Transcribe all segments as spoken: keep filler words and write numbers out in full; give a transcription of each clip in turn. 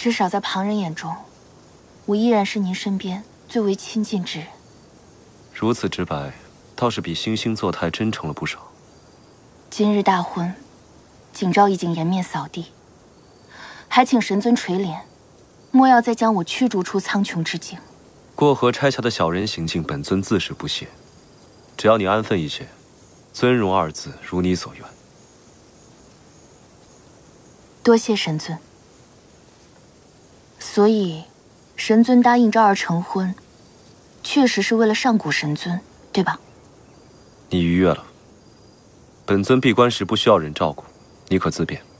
至少在旁人眼中，我依然是您身边最为亲近之人。 如此直白，倒是比惺惺作态真诚了不少。 今日大婚，景昭已经颜面扫地，还请神尊垂怜，莫要再将我驱逐出苍穹之境。 过河拆下的小人行径，本尊自是不屑。只要你安分一些，尊荣二字如你所愿。 多谢神尊。所以，神尊答应昭儿成婚，确实是为了上古神尊，对吧？ 你逾越了。本尊闭关时不需要人照顾，你可自便。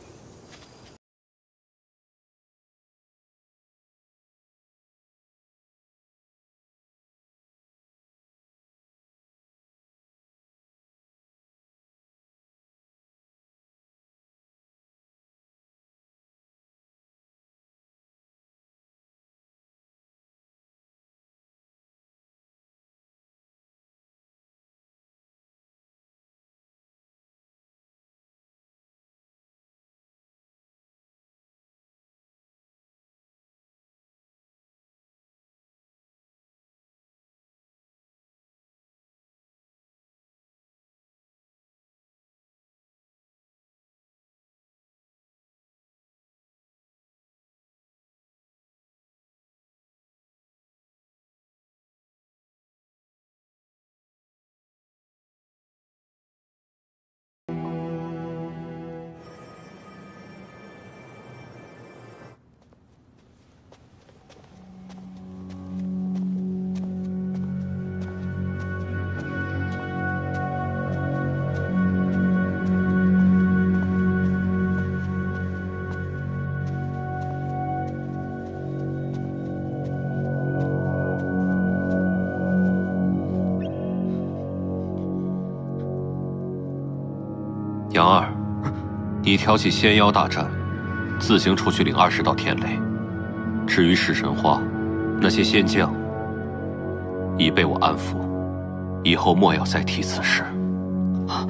杨二，你挑起仙妖大战，自行出去领二十道天雷。至于噬神花，那些仙将已被我安抚，以后莫要再提此事。 啊，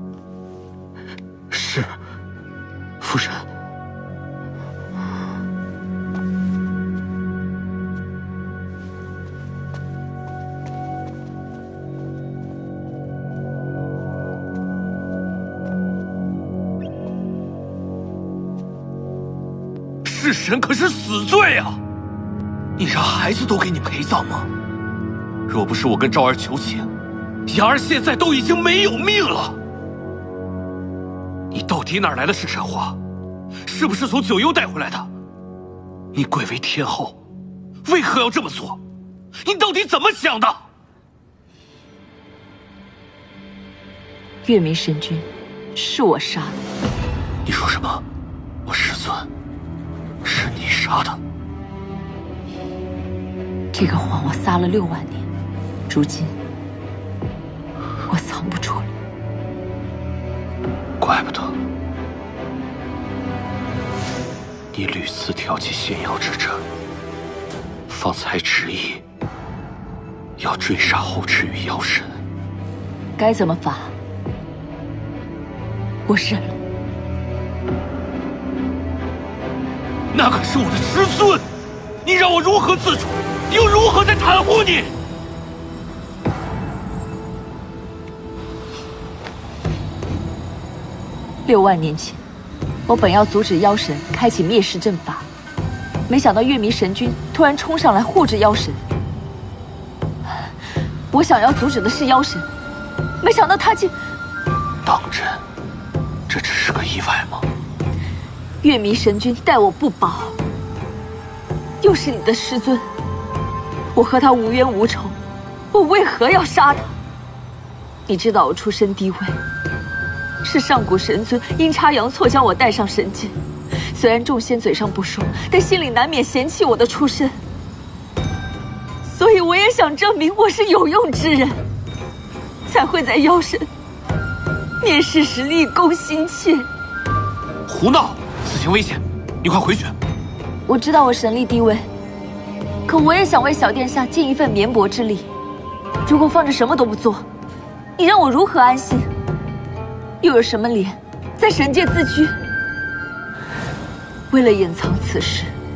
是，夫人。 弑神可是死罪啊！你让孩子都给你陪葬吗？若不是我跟昭儿求情，杨儿现在都已经没有命了。你到底哪来的弑神花？是不是从九幽带回来的？你贵为天后，为何要这么做？你到底怎么想的？ 月明神君，是我杀的。 你说什么？我师尊？是你杀的？ 这个谎我撒了六万年，如今我藏不住了。 怪不得你屡次挑起仙妖之争，方才执意要追杀后世与妖神。 该怎么罚，我认了。 那可是我的师尊，你让我如何自处，又如何再袒护你？ 六万年前，我本要阻止妖神开启灭世阵法，没想到月明神君突然冲上来护着妖神。我想要阻止的是妖神，没想到他竟…… 当真，这只是个意外吗？ 月明神君待我不薄，又是你的师尊，我和他无冤无仇，我为何要杀他？你知道我出身低微，是上古神尊阴差阳错将我带上神界。虽然众仙嘴上不说，但心里难免嫌弃我的出身。所以我也想证明我是有用之人，才会在妖神面试时立功心切。 胡闹！此行危险，你快回去。 我知道我神力低微，可我也想为小殿下尽一份绵薄之力。如果放着什么都不做，你让我如何安心？又有什么脸在神界自居？为了掩藏此事，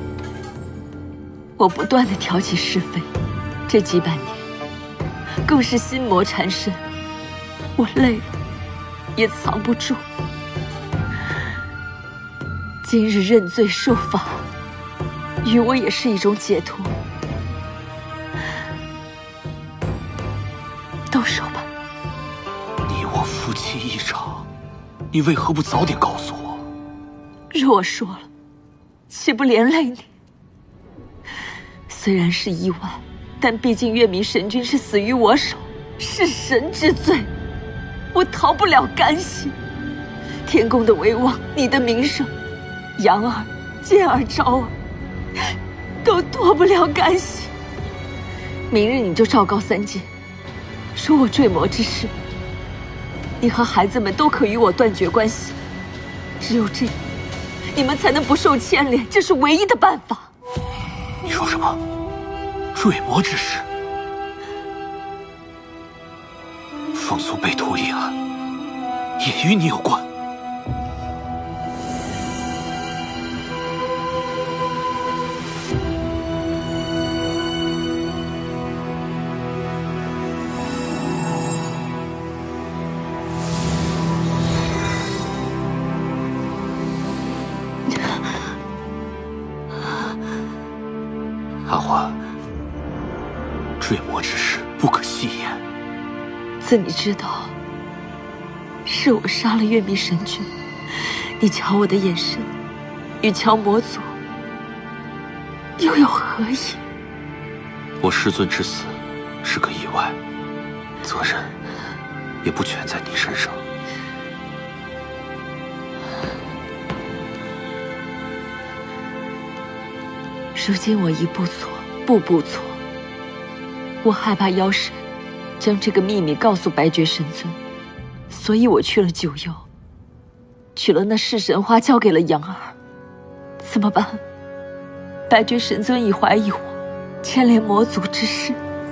我不断的挑起是非，这几百年更是心魔缠身，我累了也藏不住。今日认罪受罚，于我也是一种解脱。动手吧。 你我夫妻一场，你为何不早点告诉我？ 若我说了，岂不连累你？虽然是意外，但毕竟月明神君是死于我手，是神之罪，我逃不了干系。天宫的威望，你的名声，杨儿、剑儿、昭儿，都脱不了干系。明日你就昭告三界，说我坠魔之事，你和孩子们都可与我断绝关系。只有这样，你们才能不受牵连，这是唯一的办法。 你说什么？坠魔之事？风俗被屠一案也与你有关？阿欢，坠魔之事不可细言。 自你知道是我杀了月明神君，你瞧我的眼神与乔魔族又有何异？ 我师尊之死是个意外，责任也不全在你身上。 如今我一步错，步步错。我害怕妖神将这个秘密告诉白绝神尊，所以我去了九幽，取了那噬神花，交给了杨儿。怎么办？白绝神尊已怀疑我牵连魔族之事。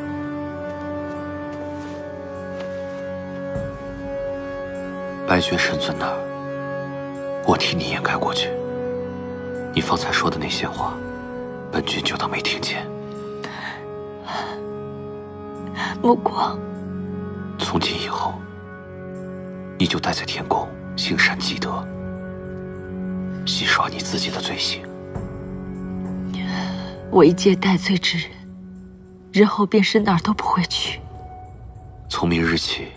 白绝神尊那儿，我替你掩盖过去。你方才说的那些话，本君就当没听见。 目光， 从今以后，你就待在天宫行善积德，洗刷你自己的罪行。 我一介戴罪之人，日后便是哪儿都不会去。 从明日起，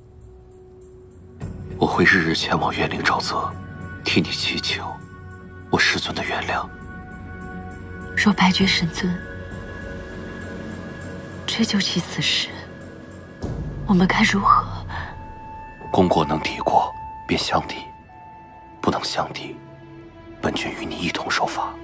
我会日日前往怨灵沼泽，替你祈求我师尊的原谅。 若白绝神尊追究起此事，我们该如何？ 功过能抵过，便相抵；不能相抵，本君与你一同受罚。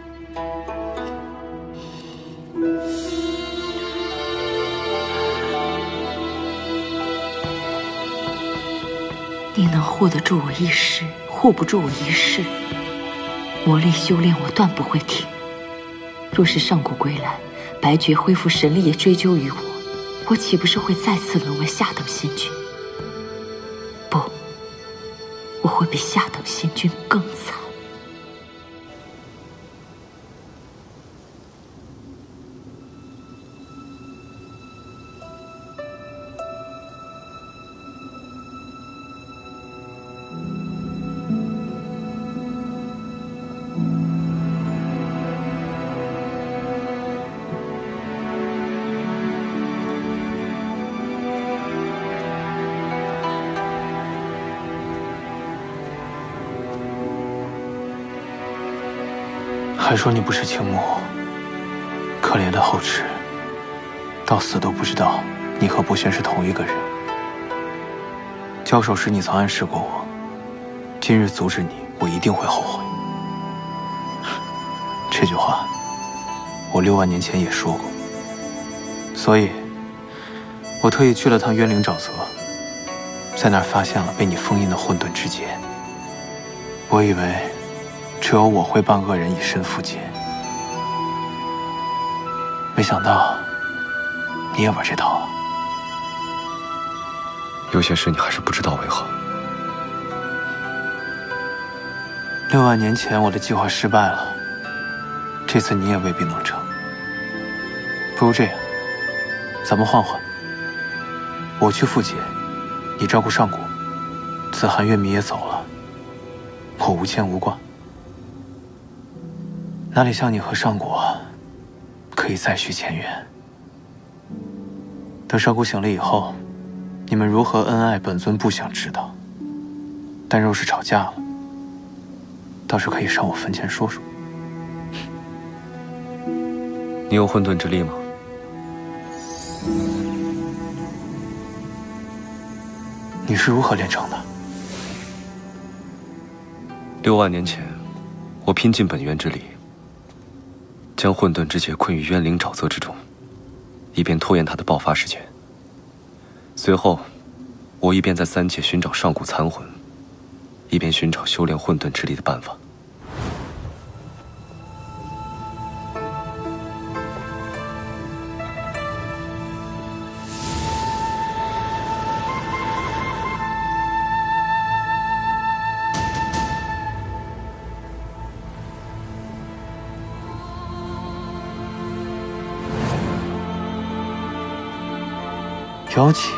你能护得住我一时，护不住我一世。魔力修炼我断不会停。若是上古归来，白绝恢复神力也追究于我，我岂不是会再次沦为下等仙君？不，我会比下等仙君更惨。 还说你不是青木，可怜的后池，到死都不知道你和博轩是同一个人。交手时你曾暗示过我，今日阻止你，我一定会后悔。这句话，我六万年前也说过，所以，我特意去了趟冤灵沼泽，在那儿发现了被你封印的混沌之劫。我以为只有我会帮恶人以身赴劫，没想到你也玩这套啊！ 有些事你还是不知道为好。 六万年前我的计划失败了，这次你也未必能成。 不如这样，咱们换换。我去复解，你照顾上古，子涵、月迷也走了，我无牵无挂。哪里像你和上古可以再续前缘？等上古醒了以后，你们如何恩爱，本尊不想知道。但若是吵架了，倒是可以上我坟前说说。 你有混沌之力吗？ 你是如何炼成的？ 六万年前，我拼尽本源之力，将混沌之劫困于渊灵沼泽之中，以便拖延它的爆发时间。随后，我一边在三界寻找上古残魂，一边寻找修炼混沌之力的办法。 妖气。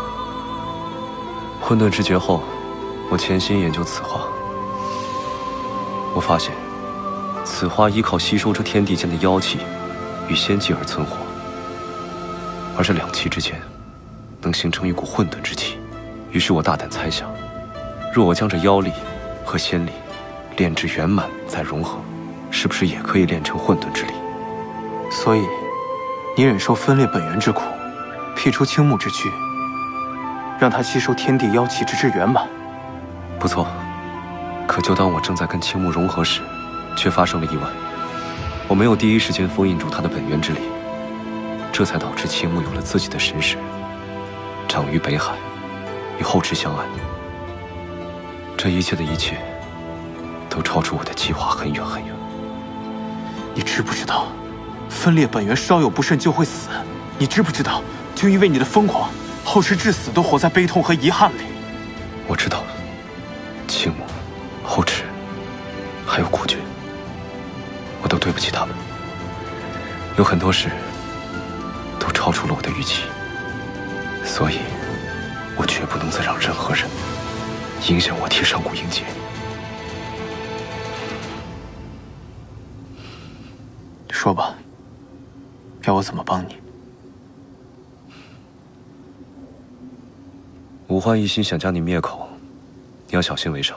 混沌之劫后，我潜心研究此花。我发现，此花依靠吸收这天地间的妖气与仙气而存活，而这两气之间能形成一股混沌之气。于是我大胆猜想，若我将这妖力和仙力炼至圆满再融合，是不是也可以炼成混沌之力？ 所以，你忍受分裂本源之苦，辟出青木之躯，让它吸收天地妖气直至圆满。 不错，可就当我正在跟青木融合时，却发生了意外。我没有第一时间封印住它的本源之力，这才导致青木有了自己的神识，长于北海，与后池相爱。这一切的一切，都超出我的计划很远很远。 你知不知道，分裂本源稍有不慎就会死？你知不知道，就因为你的疯狂，后池至死都活在悲痛和遗憾里。 我知道，青木、后池，还有古君，我都对不起他们。有很多事都超出了我的预期，所以，我绝不能再让任何人影响我替上古迎劫。 说吧，要我怎么帮你？ 武焕一心想将你灭口，你要小心为上。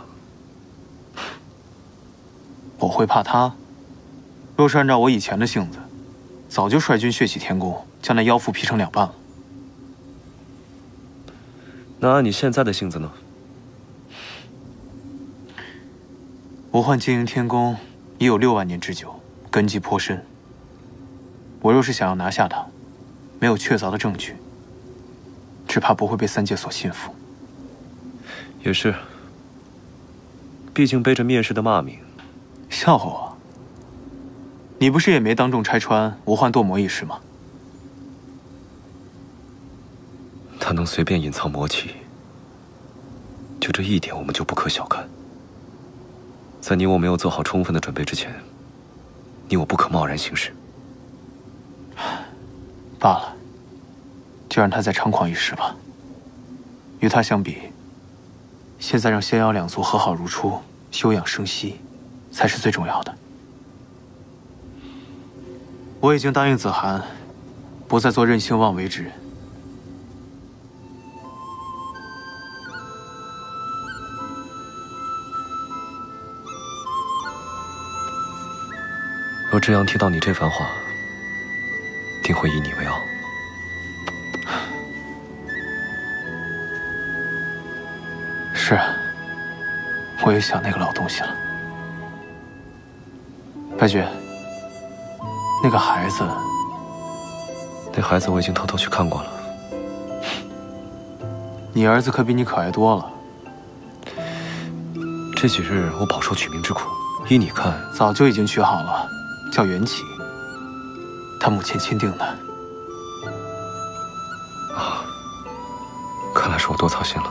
我会怕他？若是按照我以前的性子，早就率军血洗天宫，将那妖妇劈成两半了。 那按你现在的性子呢？ 武焕经营天宫已有六万年之久，根基颇深。我若是想要拿下他，没有确凿的证据，只怕不会被三界所信服。 也是，毕竟背着灭世的骂名。 笑话我？你不是也没当众拆穿武焕堕魔一事吗？ 他能随便隐藏魔气，就这一点我们就不可小看。在你我没有做好充分的准备之前，你我不可贸然行事。 罢了，就让他再猖狂一时吧。与他相比，现在让仙妖两族和好如初，休养生息，才是最重要的。我已经答应子涵，不再做任性妄为之人。 若真阳听到你这番话，定会以你为傲。 是啊，我也想那个老东西了。白绝，那个孩子， 那孩子我已经偷偷去看过了。 你儿子可比你可爱多了。 这几日我饱受取名之苦，依你看， 早就已经取好了，叫缘起，他母亲钦定的。 啊，看来是我多操心了。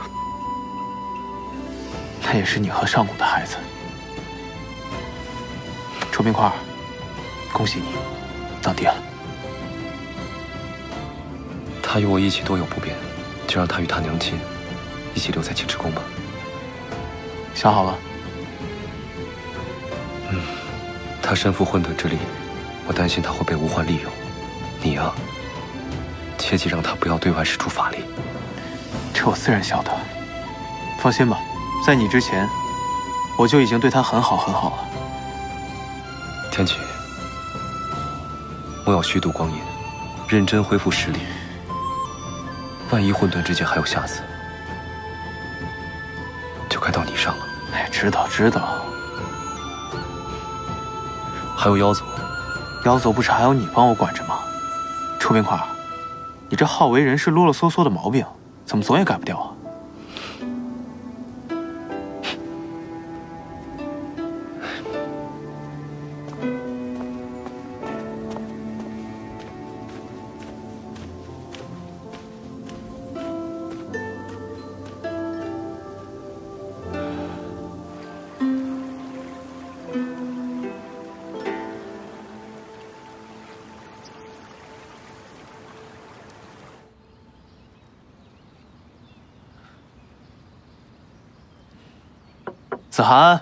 他也是你和上古的孩子。周冰块，恭喜你，当爹了。 他与我一起多有不便，就让他与他娘亲一起留在青池宫吧。 想好了。 嗯，他身负混沌之力，我担心他会被吴焕利用。你啊，切记让他不要对外使出法力。 这我自然晓得。放心吧，在你之前，我就已经对他很好很好了。 天启，我要虚度光阴，认真恢复实力。万一混沌之界还有下次，就该到你上了。 哎，知道知道。 还有妖族， 妖族不是还有你帮我管着吗？楚冰块，你这好为人师啰啰嗦嗦的毛病，怎么总也改不掉啊？子涵，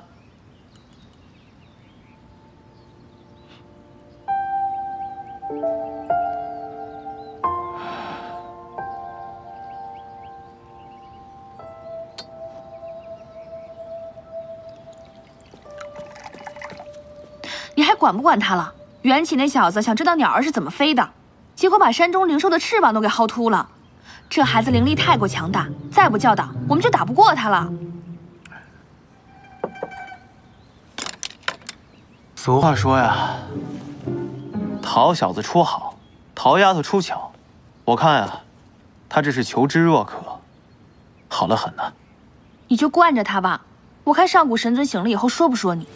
你还管不管他了？缘起那小子想知道鸟儿是怎么飞的，结果把山中灵兽的翅膀都给薅秃了。这孩子灵力太过强大，再不教导，我们就打不过他了。 俗话说呀，讨小子出好，讨丫头出巧。我看呀，他这是求知若渴，好得很呢。 你就惯着他吧，我看上古神尊醒了以后说不说你。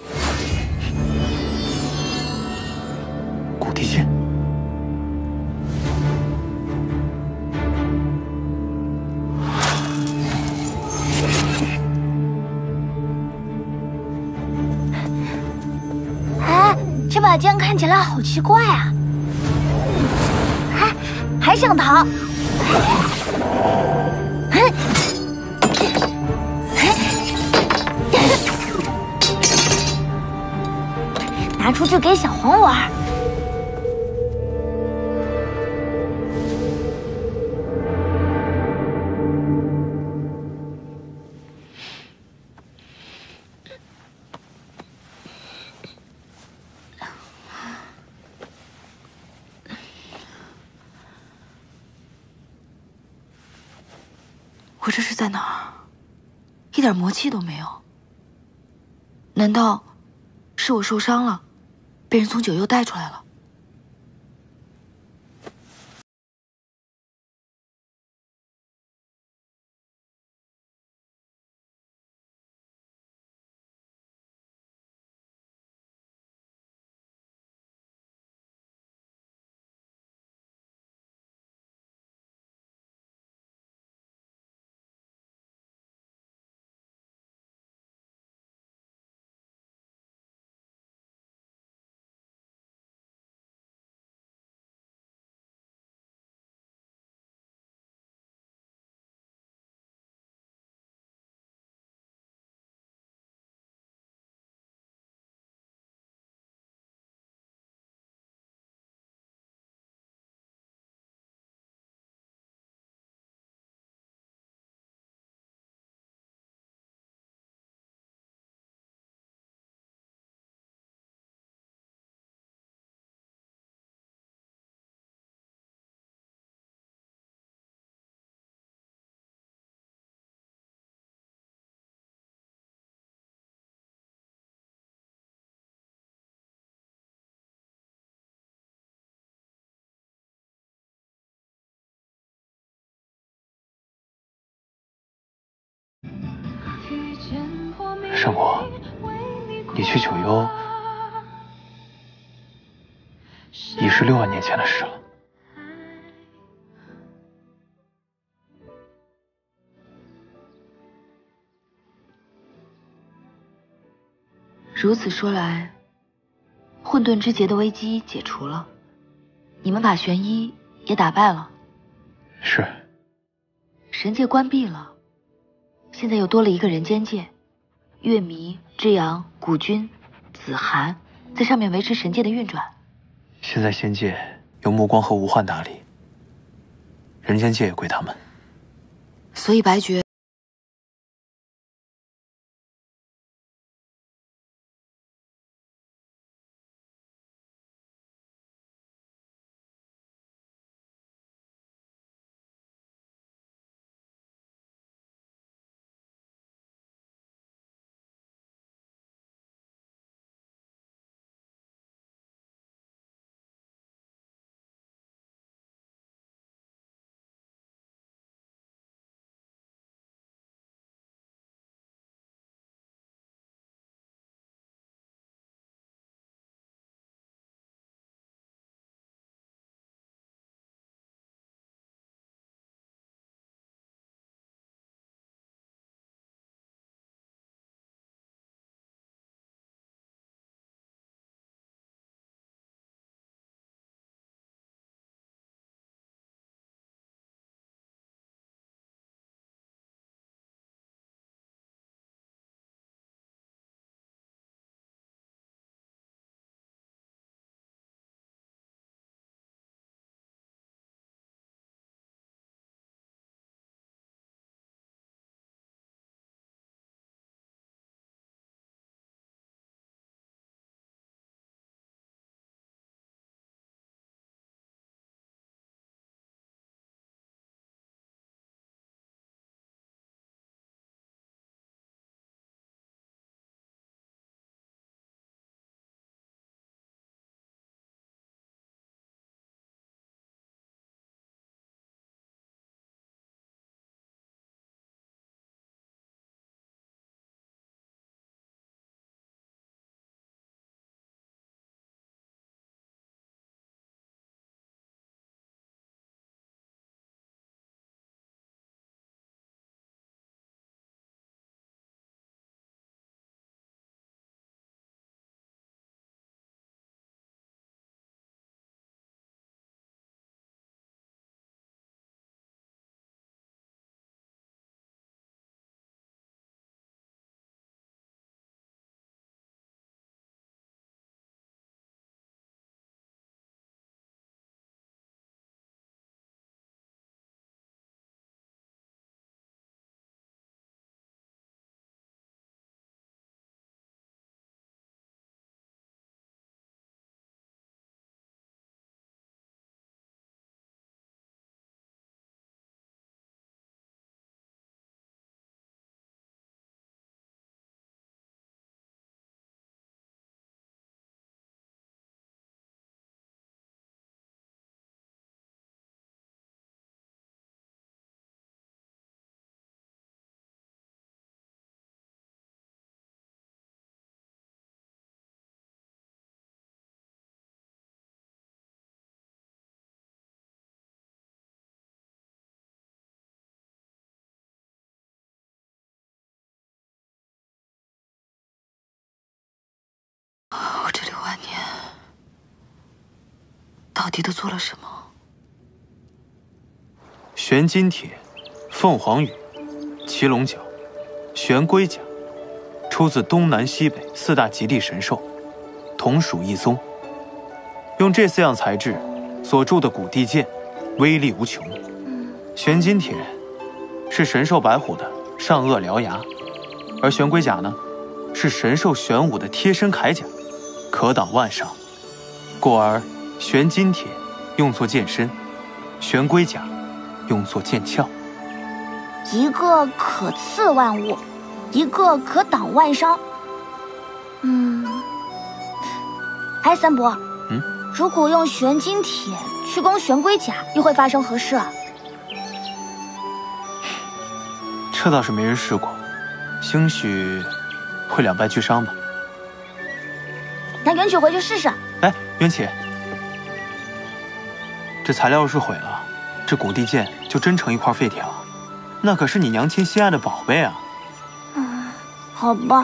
古帝君， 哎，这把剑看起来好奇怪啊！还还想逃？拿出去给小红玩。 我这是在哪儿？一点魔气都没有。难道是我受伤了，被人从九幽带出来了？ 圣国，你去九幽已是六万年前的事了。 如此说来，混沌之劫的危机解除了，你们把玄一也打败了。 是。 神界关闭了，现在又多了一个人间界，月迷、之阳、古君、子涵在上面维持神界的运转。 现在仙界由目光和无患打理，人间界也归他们。 所以白绝。 我这六万年到底都做了什么？ 玄金铁、凤凰羽、骑龙角、玄龟甲，出自东南西北四大极地神兽，同属一宗。用这四样材质所铸的古地剑，威力无穷。玄金铁是神兽白虎的上颚獠牙，而玄龟甲呢，是神兽玄武的贴身铠甲，可挡万伤。故而玄金铁用作剑身，玄龟甲用作剑鞘。 一个可刺万物，一个可挡万伤。嗯，哎，三伯， 嗯， 如果用玄金铁去攻玄龟甲，又会发生何事啊？ 这倒是没人试过，兴许会两败俱伤吧。 那元曲回去试试。 哎，元起，这材料要是毁了，这古地剑就真成一块废铁了。那可是你娘亲心爱的宝贝啊！ 嗯，好吧。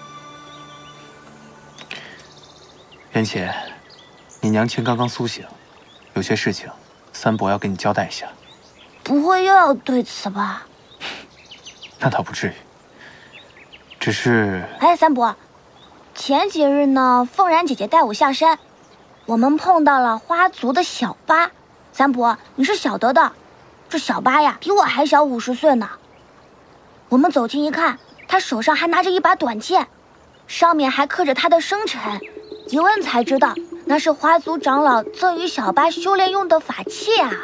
元起，你娘亲刚刚苏醒，有些事情，三伯要跟你交代一下。 不会又要对此吧？ 那倒不至于，只是…… 哎，三伯，前几日呢，凤然姐姐带我下山，我们碰到了花族的小八。三伯，你是晓得的，这小八呀，比我还小五十岁呢。我们走近一看，他手上还拿着一把短剑，上面还刻着他的生辰。一问才知道，那是花族长老赠予小八修炼用的法器啊。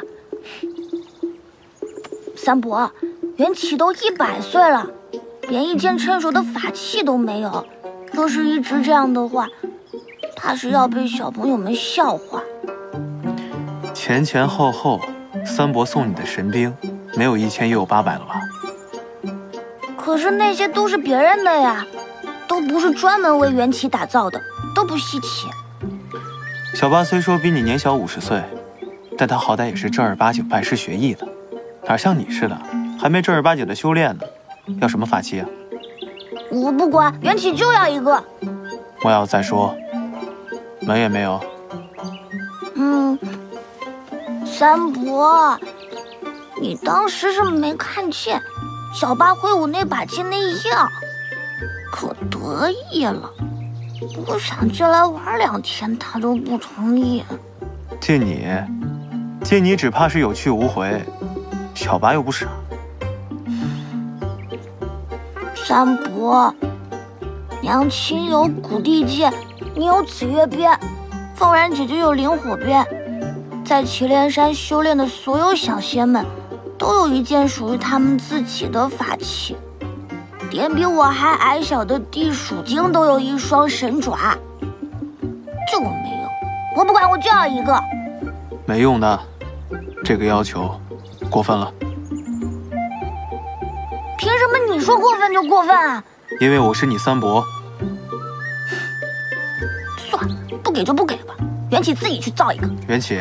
三伯，元启都一百岁了，连一件趁手的法器都没有。若是一直这样的话，怕是要被小朋友们笑话。 前前后后，三伯送你的神兵，没有一千也有八百了吧？ 可是那些都是别人的呀，都不是专门为元启打造的，都不稀奇。 小八虽说比你年小五十岁，但他好歹也是正儿八经拜师学艺的，哪像你似的，还没正儿八经的修炼呢，要什么法器啊？ 我不管，元启就要一个。 我要再说，门也没有。 嗯，三伯，你当时是没看见小八挥舞那把剑那样，可得意了。我想借来玩两天，他都不同意。 借你，借你只怕是有去无回，小八又不傻。 三伯，娘亲有古地剑，你有紫月鞭，凤然姐姐有灵火鞭，在祁连山修炼的所有小仙们，都有一件属于他们自己的法器。连比我还矮小的地鼠精都有一双神爪，就我没有。我不管，我就要一个。 没用的，这个要求过分了。 凭什么你说过分就过分啊？ 因为我是你三伯。 算了，不给就不给吧，元启自己去造一个。 元启，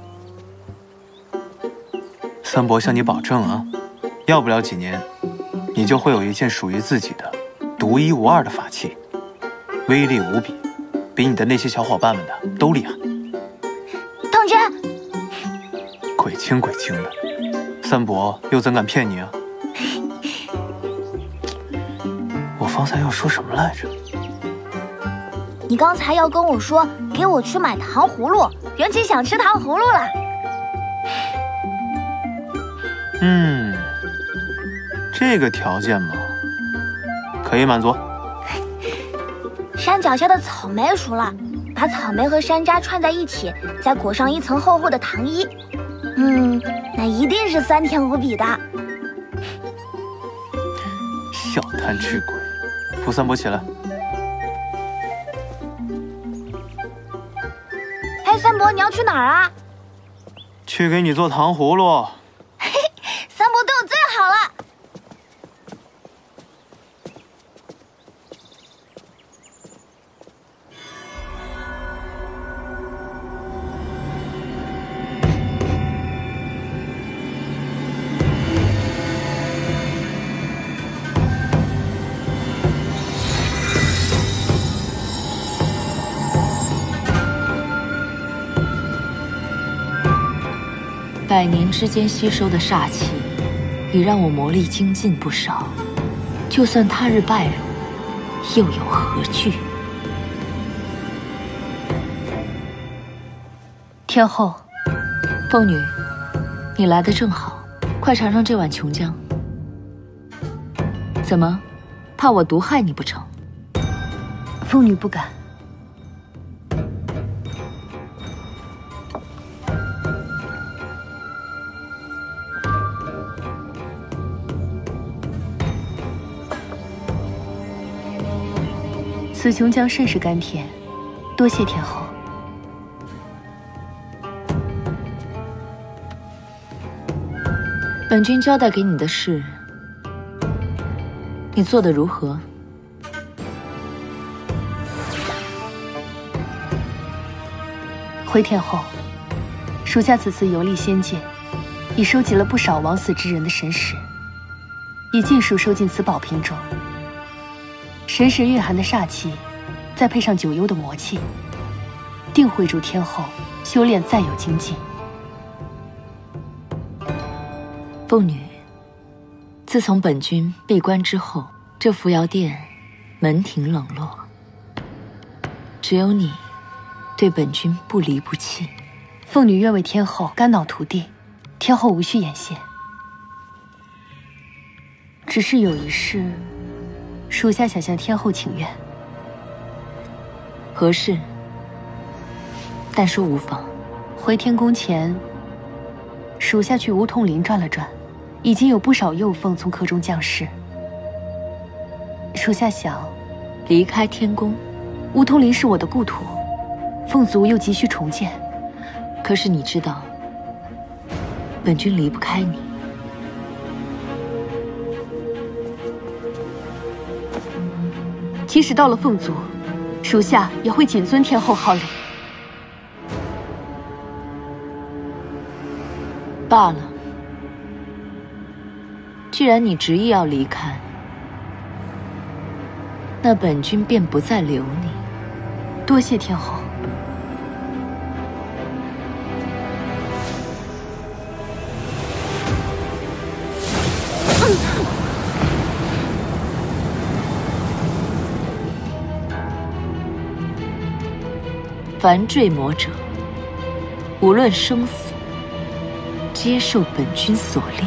三伯向你保证啊，要不了几年，你就会有一件属于自己的、独一无二的法器，威力无比，比你的那些小伙伴们的都厉害。 当真？ 鬼精鬼精的，三伯又怎敢骗你啊？我方才要说什么来着？ 你刚才要跟我说，给我去买糖葫芦，元启想吃糖葫芦了。 嗯，这个条件嘛，可以满足。 山脚下的草莓熟了，把草莓和山楂串在一起，再裹上一层厚厚的糖衣。嗯，那一定是酸甜无比的。 小贪吃鬼，扶三伯起来。 哎，三伯，你要去哪儿啊？ 去给你做糖葫芦。 三伯对我最好了。 百年之间吸收的煞气，已让我魔力精进不少。就算他日败露，又有何惧？天后，凤女，你来的正好，快尝尝这碗琼浆。怎么，怕我毒害你不成？ 凤女不敢。此琼浆甚是甘甜，多谢天后。 本君交代给你的事，你做得如何？ 回天后，属下此次游历仙界，已收集了不少枉死之人的神识，已尽数收进此宝瓶中。神识蕴含的煞气，再配上九幽的魔气，定会助天后修炼再有精进。 凤女，自从本君闭关之后，这扶摇殿门庭冷落，只有你对本君不离不弃。 凤女愿为天后肝脑涂地，天后无需言谢。只是有一事，属下想向天后请愿。 何事？但说无妨。 回天宫前，属下去梧桐林转了转，已经有不少幼凤从壳中降世。属下想离开天宫。 梧桐林是我的故土，凤族又急需重建。 可是你知道，本君离不开你。 即使到了凤族，属下也会谨遵天后号令。 罢了，既然你执意要离开，那本君便不再留你。 多谢天后。 凡坠魔者，无论生死，皆受本君所令。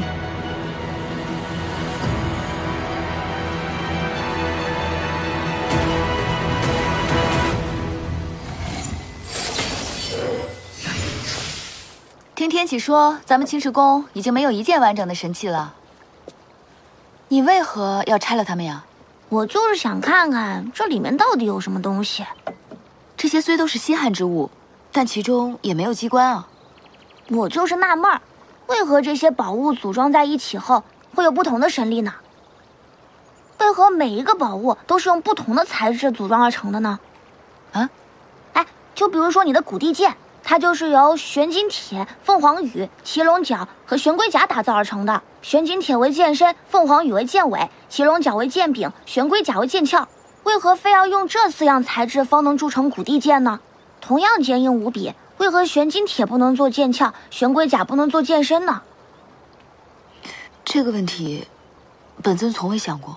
听天启说，咱们青石宫已经没有一件完整的神器了。你为何要拆了它们呀？ 我就是想看看这里面到底有什么东西。 这些虽都是稀罕之物，但其中也没有机关啊。 我就是纳闷儿，为何这些宝物组装在一起后会有不同的神力呢？为何每一个宝物都是用不同的材质组装而成的呢？ 啊？ 哎，就比如说你的古地剑，它就是由玄金铁、凤凰羽、骑龙角和玄龟甲打造而成的。玄金铁为剑身，凤凰羽为剑尾，骑龙角为剑柄，玄龟甲为剑鞘。为何非要用这四样材质方能铸成古地剑呢？同样坚硬无比，为何玄金铁不能做剑鞘，玄龟甲不能做剑身呢？ 这个问题，本尊从未想过。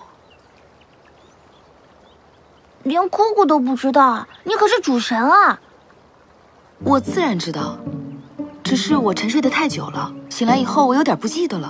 连姑姑都不知道，你可是主神啊！ 我自然知道，只是我沉睡得太久了，醒来以后我有点不记得了。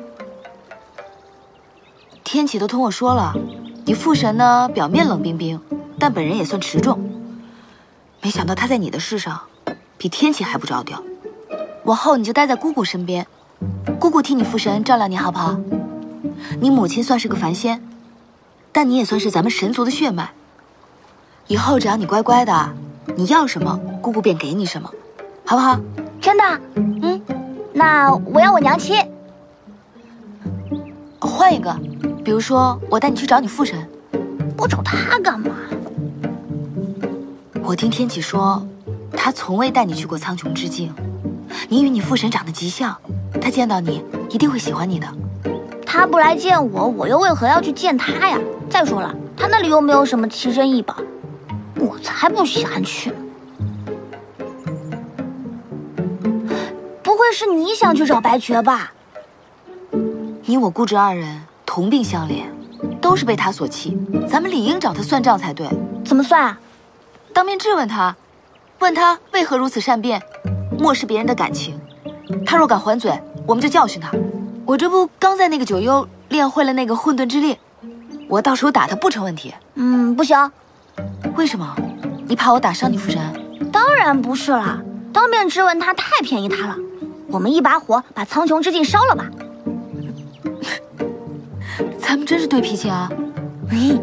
天启都同我说了，你父神呢表面冷冰冰，但本人也算持重。没想到他在你的事上，比天启还不着调。往后你就待在姑姑身边，姑姑替你父神照料你好不好？你母亲算是个凡仙，但你也算是咱们神族的血脉。以后只要你乖乖的，你要什么，姑姑便给你什么，好不好？ 真的？ 嗯， 那我要我娘亲。 换一个，比如说我带你去找你父神。 我找他干嘛？ 我听天启说，他从未带你去过苍穹之境。你与你父神长得极像，他见到你一定会喜欢你的。 他不来见我，我又为何要去见他呀？再说了，他那里又没有什么奇珍异宝，我才不稀罕去。不会是你想去找白绝吧？ 你我姑侄二人同病相怜，都是被他所弃，咱们理应找他算账才对。 怎么算啊？ 当面质问他，问他为何如此善变，漠视别人的感情。他若敢还嘴，我们就教训他。我这不刚在那个九幽练会了那个混沌之力，我到时候打他不成问题。 嗯，不行。 为什么？你怕我打伤你父神？ 当然不是了，当面质问他太便宜他了。我们一把火把苍穹之境烧了吧。 咱们真是对脾气啊！ 嗯。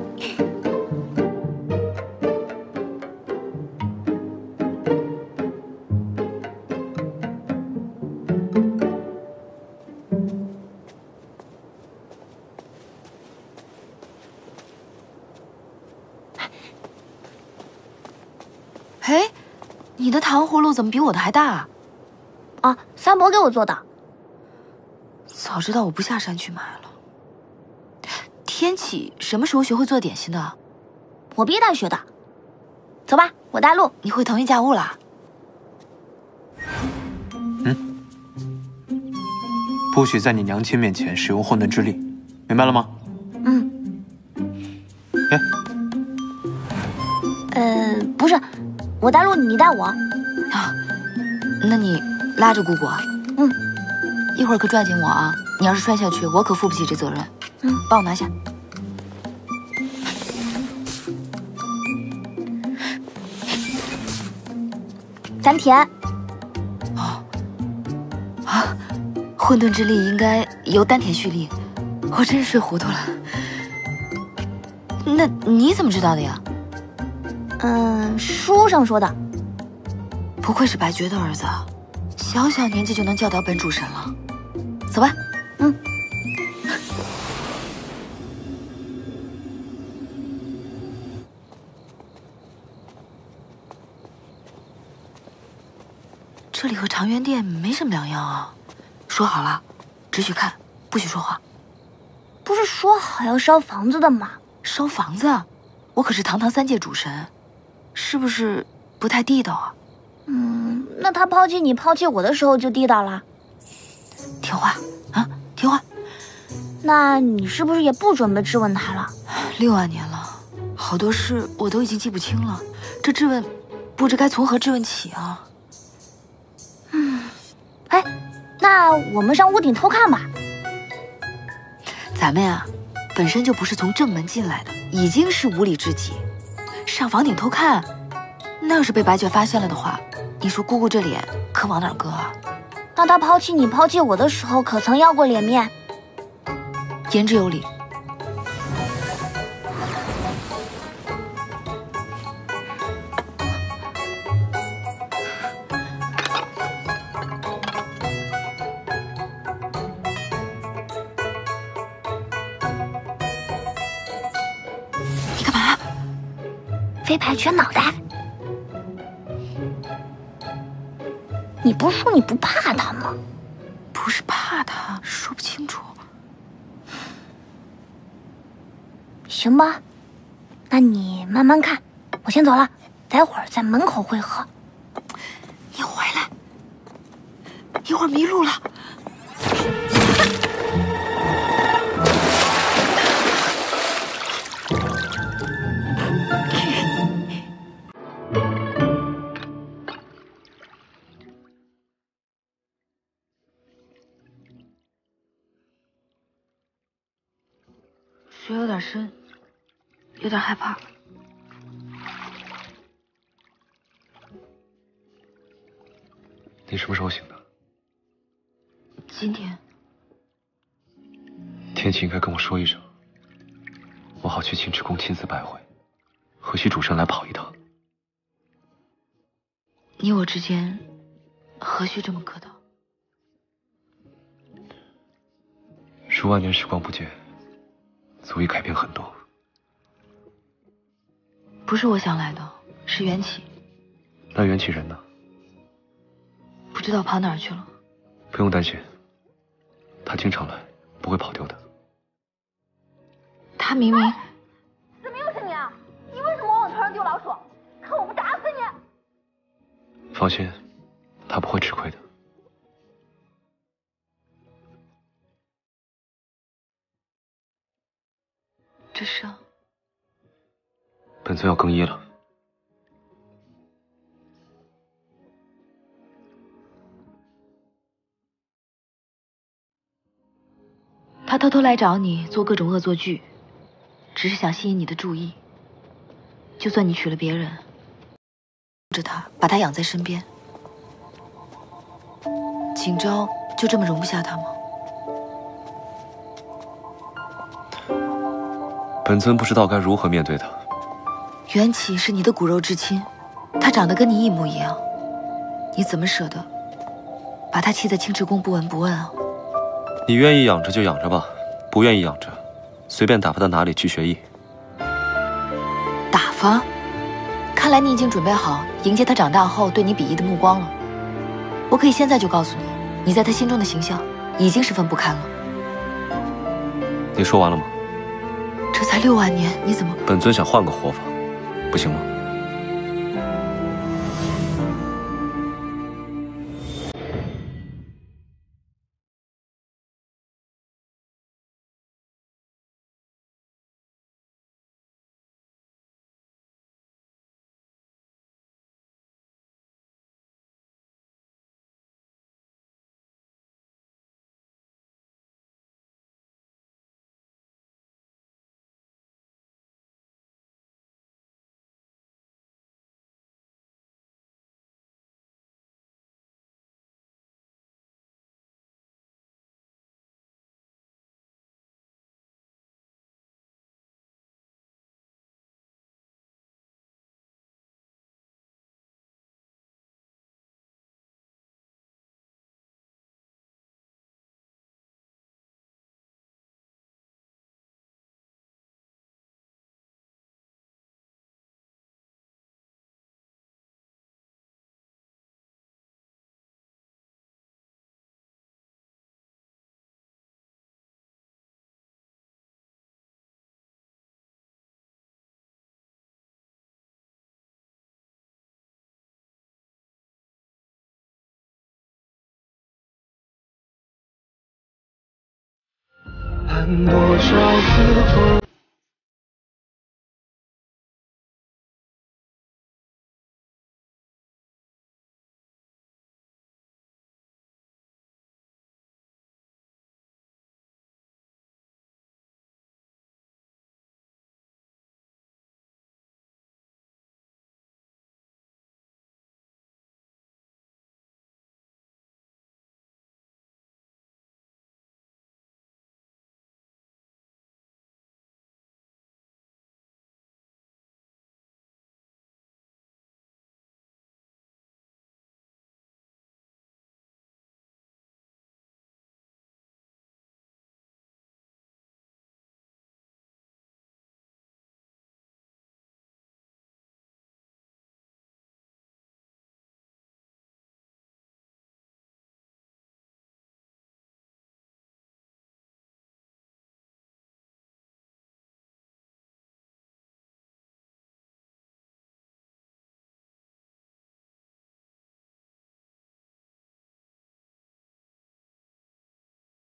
哎，你的糖葫芦怎么比我的还大啊？ 啊，三伯给我做的。 早知道我不下山去买了。天启什么时候学会做点心的？ 我逼他学的。走吧，我带路。 你会腾云驾雾啦？ 嗯， 不许在你娘亲面前使用混沌之力，明白了吗？ 嗯。 哎， 呃，不是，我带路，你带我。 啊，那你拉着姑姑啊。 嗯。 一会儿可抓紧我啊！你要是摔下去，我可负不起这责任。 嗯， 帮我拿下。 丹田。 哦。啊，混沌之力应该由丹田蓄力，我真是睡糊涂了。那你怎么知道的呀？ 嗯，书上说的。 不愧是白绝的儿子，小小年纪就能教导本主神了。走吧。 嗯。 这里和长垣殿没什么两样啊。说好了，只许看，不许说话。 不是说好要烧房子的吗？ 烧房子？我可是堂堂三界主神，是不是不太地道啊？ 嗯，那他抛弃你、抛弃我的时候就地道了。 听话啊，听话。 那你是不是也不准备质问他了？ 六万年了，好多事我都已经记不清了，这质问，不知该从何质问起啊。 嗯，哎，那我们上屋顶偷看吧。 咱们呀，本身就不是从正门进来的，已经是无礼至极。上房顶偷看，那要是被白绝发现了的话，你说姑姑这脸可往哪儿搁啊？ 那他抛弃你、抛弃我的时候，可曾要过脸面？ 言之有理。你干嘛？ 飞牌卷脑袋。你不是说你不怕他吗？ 不是怕他，说不清楚。 行吧，那你慢慢看，我先走了，待会儿在门口会合。 你回来，一会儿迷路了。水有点深，有点害怕。 你什么时候醒的？ 今天。 天气应该跟我说一声，我好去青池宫亲自拜会，何须主神来跑一趟？ 你我之间，何须这么客套？ 数万年时光不见。足以改变很多。 不是我想来的，是缘起。 那缘起人呢？ 不知道跑哪儿去了。 不用担心，他经常来，不会跑丢的。 他明明…… 怎么又是你啊？你为什么往头上丢老鼠？看我不打死你！ 放心，他不会吃亏的。 这伤， 本尊要更衣了。 他偷偷来找你，做各种恶作剧，只是想吸引你的注意。就算你娶了别人，着他，把他养在身边，景昭就这么容不下他吗？ 本尊不知道该如何面对他。 缘起是你的骨肉至亲，他长得跟你一模一样，你怎么舍得把他弃在青池宫不闻不问啊？ 你愿意养着就养着吧，不愿意养着，随便打发到哪里去学艺。 打发？看来你已经准备好迎接他长大后对你鄙夷的目光了。我可以现在就告诉你，你在他心中的形象已经是分不开了。 你说完了吗？ 这才六万年，你怎么…… 本尊想换个活法，不行吗？ 多少次后。